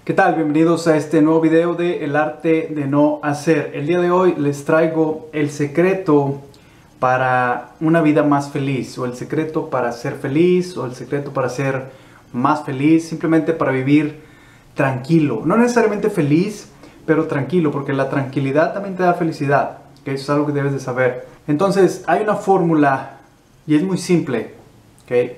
¿Qué tal? Bienvenidos a este nuevo video de El arte de no hacer. El día de hoy les traigo el secreto para una vida más feliz, o el secreto para ser feliz, o el secreto para ser más feliz, simplemente para vivir tranquilo. No necesariamente feliz, pero tranquilo, porque la tranquilidad también te da felicidad, que eso es algo que debes de saber. Entonces, hay una fórmula y es muy simple, ¿ok?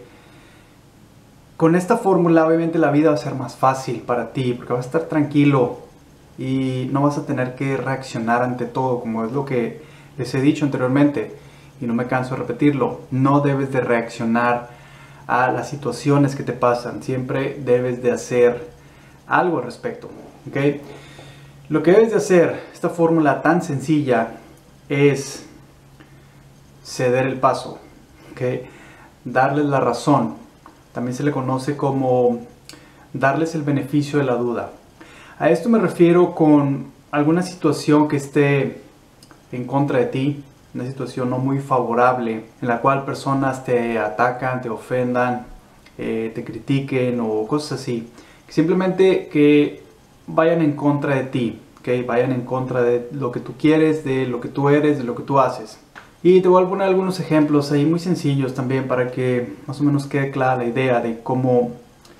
Con esta fórmula obviamente la vida va a ser más fácil para ti porque vas a estar tranquilo y no vas a tener que reaccionar ante todo, como es lo que les he dicho anteriormente y no me canso de repetirlo. No debes de reaccionar a las situaciones que te pasan, siempre debes de hacer algo al respecto, ¿ok? Lo que debes de hacer, esta fórmula tan sencilla, es ceder el paso, ¿ok? Darles la razón. También se le conoce como darles el beneficio de la duda. A esto me refiero con alguna situación que esté en contra de ti, una situación no muy favorable, en la cual personas te atacan, te ofendan, te critiquen o cosas así. Simplemente que vayan en contra de ti, ¿okay? Vayan en contra de lo que tú quieres, de lo que tú eres, de lo que tú haces. Y te voy a poner algunos ejemplos ahí muy sencillos también para que más o menos quede clara la idea de cómo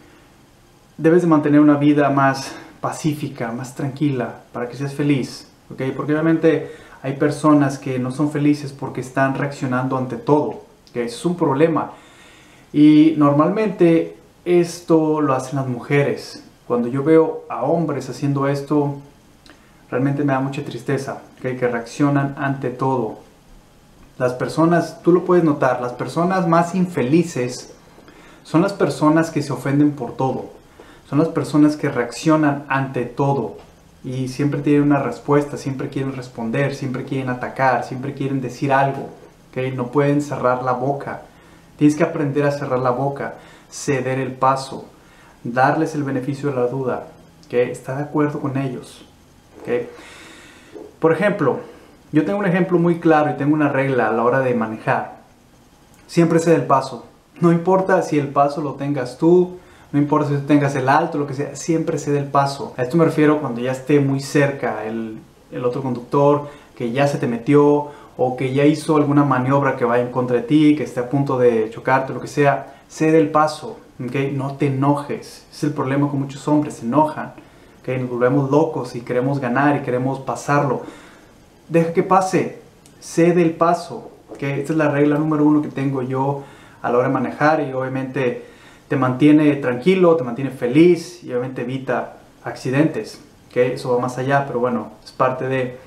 debes de mantener una vida más pacífica, más tranquila, para que seas feliz, ¿ok? Porque obviamente hay personas que no son felices porque están reaccionando ante todo, que es un problema. Y normalmente esto lo hacen las mujeres. Cuando yo veo a hombres haciendo esto, realmente me da mucha tristeza, ¿ok? Que reaccionan ante todo. Las personas, tú lo puedes notar, las personas más infelices son las personas que se ofenden por todo. Son las personas que reaccionan ante todo y siempre tienen una respuesta, siempre quieren responder, siempre quieren atacar, siempre quieren decir algo, ¿okay? No pueden cerrar la boca. Tienes que aprender a cerrar la boca, ceder el paso, darles el beneficio de la duda, ¿okay? Está de acuerdo con ellos, ¿okay? Por ejemplo, yo tengo un ejemplo muy claro y tengo una regla a la hora de manejar. Siempre cede el paso. No importa si el paso lo tengas tú, no importa si tú tengas el alto, lo que sea, siempre cede el paso. A esto me refiero cuando ya esté muy cerca el otro conductor, que ya se te metió o que ya hizo alguna maniobra que vaya en contra de ti, que esté a punto de chocarte, lo que sea, cede el paso, ¿okay? No te enojes. Ese es el problema con muchos hombres, se enojan, ¿okay? Nos volvemos locos y queremos ganar y queremos pasarlo. Deja que pase, cede el paso, ¿okay? Esta es la regla número 1 que tengo yo a la hora de manejar y obviamente te mantiene tranquilo, te mantiene feliz y obviamente evita accidentes, ¿okay? Eso va más allá, pero bueno, es parte de...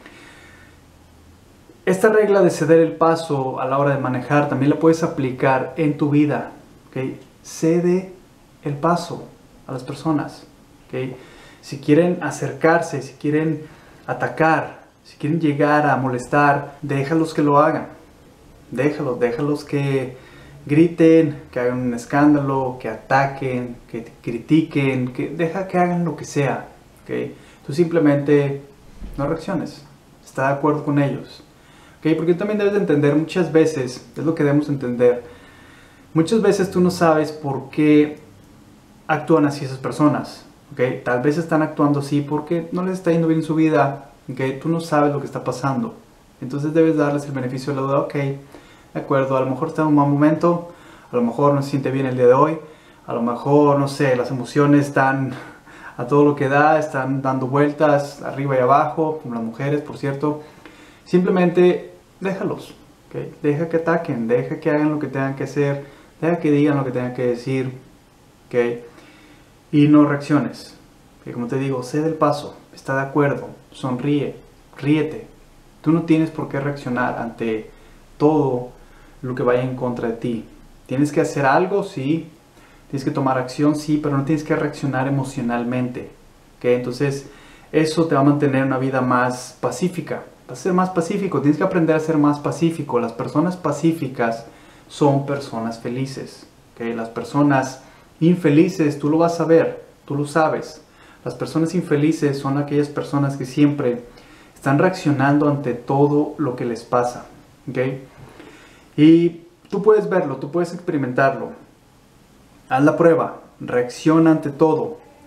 Esta regla de ceder el paso a la hora de manejar también la puedes aplicar en tu vida, ¿okay? Cede el paso a las personas, ¿okay? Si quieren acercarse, si quieren atacar, si quieren llegar a molestar, déjalos que lo hagan. Déjalos que griten, que hagan un escándalo, que ataquen, que critiquen, deja que hagan lo que sea, ¿okay? Tú simplemente no reacciones. Está de acuerdo con ellos, ¿okay? Porque también debes de entender muchas veces, es lo que debemos entender, muchas veces tú no sabes por qué actúan así esas personas, ¿okay? Tal vez están actuando así porque no les está yendo bien su vida, ¿okay? Tú no sabes lo que está pasando, entonces debes darles el beneficio de la duda, ok, de acuerdo, a lo mejor está en un mal momento, a lo mejor no se siente bien el día de hoy, a lo mejor, no sé, las emociones están a todo lo que da, están dando vueltas arriba y abajo, como las mujeres, por cierto. Simplemente déjalos, ¿okay? Deja que ataquen, deja que hagan lo que tengan que hacer, deja que digan lo que tengan que decir, ¿okay? Y no reacciones, que como te digo, cede el paso, está de acuerdo, sonríe, ríete. Tú no tienes por qué reaccionar ante todo lo que vaya en contra de ti. Tienes que hacer algo, sí. Tienes que tomar acción, sí, pero no tienes que reaccionar emocionalmente, ¿okay? Entonces, eso te va a mantener una vida más pacífica. Vas a ser más pacífico, tienes que aprender a ser más pacífico. Las personas pacíficas son personas felices, ¿okay? Las personas infelices, tú lo vas a ver, tú lo sabes. Las personas infelices son aquellas personas que siempre están reaccionando ante todo lo que les pasa, ¿okay? Y tú puedes verlo, tú puedes experimentarlo. Haz la prueba, reacciona ante todo,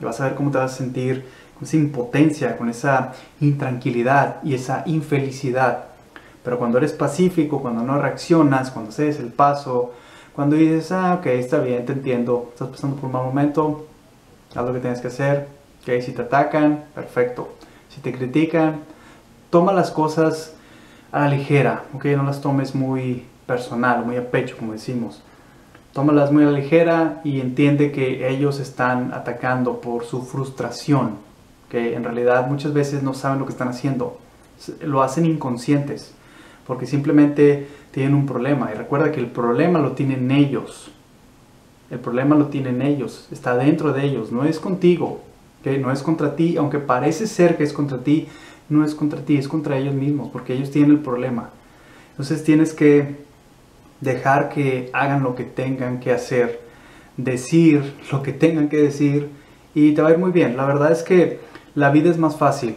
y vas a ver cómo te vas a sentir con esa impotencia, con esa intranquilidad y esa infelicidad. Pero cuando eres pacífico, cuando no reaccionas, cuando cedes el paso, cuando dices, ok, está bien, te entiendo, estás pasando por un mal momento, haz lo que tienes que hacer, ok, si te atacan, perfecto, si te critican, toma las cosas a la ligera, ok, no las tomes muy personal, muy a pecho, como decimos. Tómalas muy a la ligera y entiende que ellos están atacando por su frustración, que en realidad muchas veces no saben lo que están haciendo, lo hacen inconscientes, porque simplemente tienen un problema. Y recuerda que el problema lo tienen ellos, el problema lo tienen ellos, está dentro de ellos, no es contigo, ¿okay? No es contra ti, aunque parece ser que es contra ti, no es contra ti, es contra ellos mismos, porque ellos tienen el problema. Entonces tienes que dejar que hagan lo que tengan que hacer, decir lo que tengan que decir y te va a ir muy bien. La verdad es que la vida es más fácil.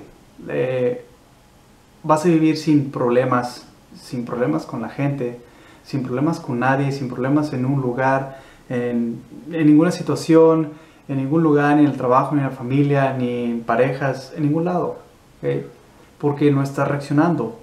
Vas a vivir sin problemas con la gente, sin problemas con nadie, sin problemas en un lugar, en ninguna situación, en ningún lugar, ni en el trabajo, ni en la familia, ni en parejas, en ningún lado, ¿okay? Porque no estás reaccionando.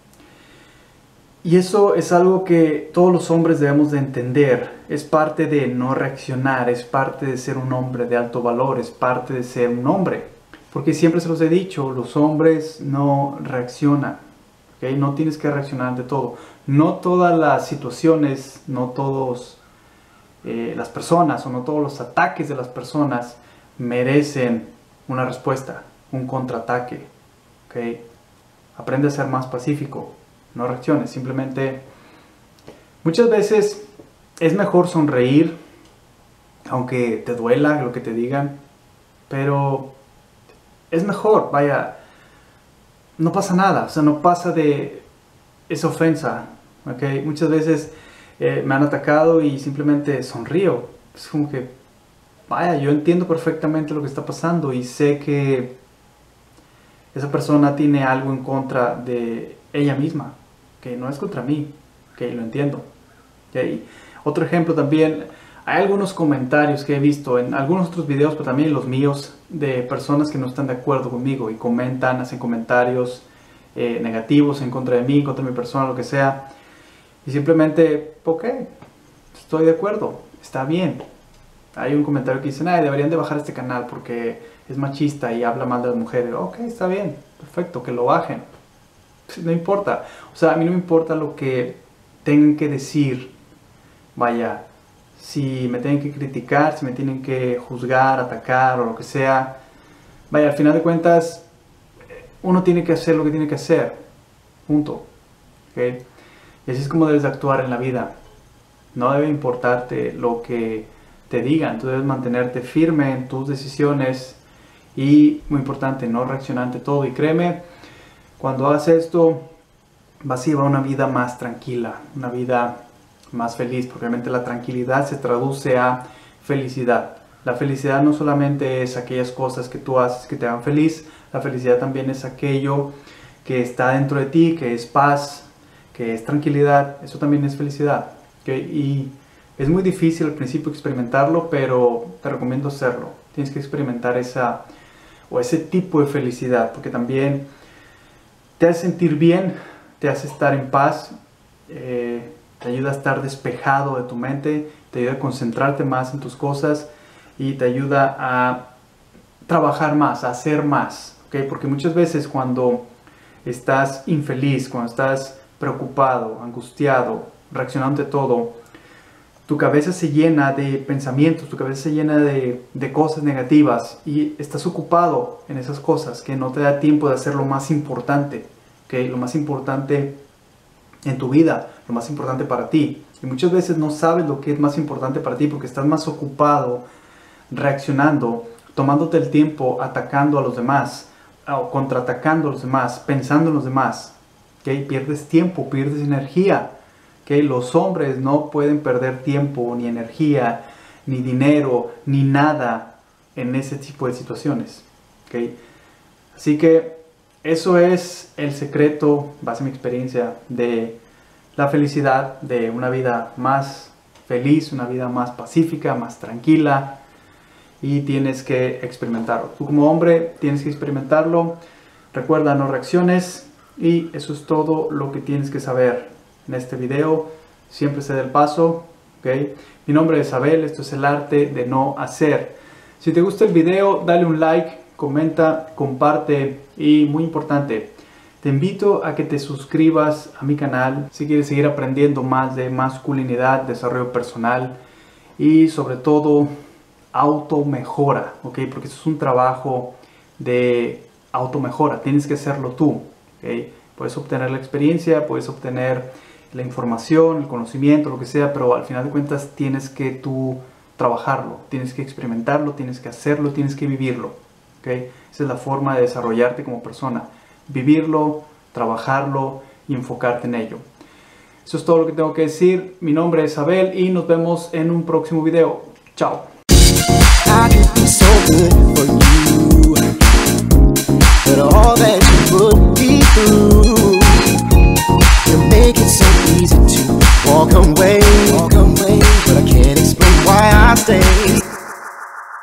Y eso es algo que todos los hombres debemos de entender. Es parte de no reaccionar, es parte de ser un hombre de alto valor, es parte de ser un hombre. Porque siempre se los he dicho, los hombres no reaccionan, ¿okay? No tienes que reaccionar ante todo. No todas las situaciones, no todas las personas o no todos los ataques de las personas merecen una respuesta, un contraataque, ¿okay? Aprende a ser más pacífico. No reacciones, simplemente muchas veces es mejor sonreír aunque te duela lo que te digan, pero es mejor, vaya, no pasa nada, o sea, no pasa de esa ofensa, ¿ok? Muchas veces me han atacado y simplemente sonrío, es como que, vaya, yo entiendo perfectamente lo que está pasando y sé que esa persona tiene algo en contra de ella misma, que no es contra mí, que lo entiendo. ¿Okay? Otro ejemplo también, hay algunos comentarios que he visto en algunos otros videos, pero también en los míos, de personas que no están de acuerdo conmigo y comentan, hacen comentarios negativos en contra de mí, en contra de mi persona, lo que sea. Y simplemente, ok, estoy de acuerdo, está bien. Hay un comentario que dicen, deberían de bajar este canal porque es machista y habla mal de las mujeres. Ok, está bien, perfecto, que lo bajen. No importa, o sea, a mí no me importa lo que tengan que decir, vaya, si me tienen que criticar, si me tienen que juzgar, atacar o lo que sea, vaya, al final de cuentas, uno tiene que hacer lo que tiene que hacer, punto, ¿okay? Y así es como debes de actuar en la vida, no debe importarte lo que te digan, tú debes mantenerte firme en tus decisiones y, muy importante, no reaccionar ante todo, y créeme, cuando hagas esto, vas a llevar una vida más tranquila, una vida más feliz, porque realmente la tranquilidad se traduce a felicidad. La felicidad no solamente es aquellas cosas que tú haces que te hagan feliz, la felicidad también es aquello que está dentro de ti, que es paz, que es tranquilidad, eso también es felicidad, ¿okay? Y es muy difícil al principio experimentarlo, pero te recomiendo hacerlo. Tienes que experimentar ese tipo de felicidad, porque también te hace sentir bien, te hace estar en paz, te ayuda a estar despejado de tu mente, te ayuda a concentrarte más en tus cosas y te ayuda a trabajar más, a hacer más, ¿okay? Porque muchas veces cuando estás infeliz, cuando estás preocupado, angustiado, reaccionando ante todo, tu cabeza se llena de pensamientos, tu cabeza se llena de cosas negativas y estás ocupado en esas cosas que no te da tiempo de hacer lo más importante, ¿okay? Lo más importante en tu vida, lo más importante para ti. Y muchas veces no sabes lo que es más importante para ti porque estás más ocupado reaccionando, tomándote el tiempo atacando a los demás o contraatacando a los demás, pensando en los demás, ¿okay? Pierdes tiempo, pierdes energía. Que los hombres no pueden perder tiempo, ni energía, ni dinero, ni nada en ese tipo de situaciones, ¿okay? Así que eso es el secreto, base en mi experiencia, de la felicidad, de una vida más feliz, una vida más pacífica, más tranquila. y tienes que experimentarlo. Tú como hombre tienes que experimentarlo. Recuerda, no reacciones, y eso es todo lo que tienes que saber en este video. Siempre sé del paso, ¿ok? Mi nombre es Abel, esto es el arte de no hacer. Si te gusta el video, dale un like, comenta, comparte y muy importante, te invito a que te suscribas a mi canal si quieres seguir aprendiendo más de masculinidad, desarrollo personal y sobre todo automejora, ¿ok? Porque esto es un trabajo de automejora, tienes que hacerlo tú, ¿ok? Puedes obtener la experiencia, puedes obtener la información, el conocimiento, lo que sea, pero al final de cuentas tienes que tú trabajarlo, tienes que experimentarlo, tienes que hacerlo, tienes que vivirlo, ¿ok? Esa es la forma de desarrollarte como persona, vivirlo, trabajarlo y enfocarte en ello. Eso es todo lo que tengo que decir. Mi nombre es Abel y nos vemos en un próximo video. Chao. I could be so good for you, but all that you put me through, you make it so easy to walk away.